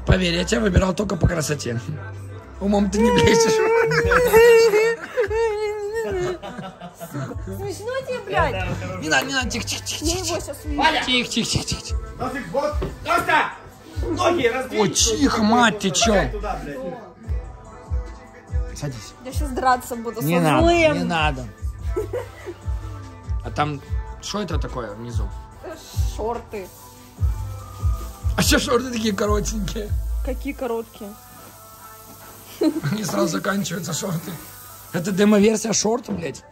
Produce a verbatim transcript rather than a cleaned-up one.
Поверь, я тебя выбирал только по красоте. Умом ты не блещешь. Смешно тебе, блядь? Не надо, не надо, тихо, тихо, тихо. Я его сейчас увижу. Тихо, тихо, тихо, тихо. Нафиг, вот, Костя! Ноги раздвинь! Ой, тихо, мать, ты чё? Туда, блядь. Садись. Я сейчас драться буду Не со надо, злым. не надо. А там, что это такое внизу? Шорты. А что шорты такие коротенькие? Какие короткие. Они сразу заканчиваются шорты. Это демо-версия шорт, блядь.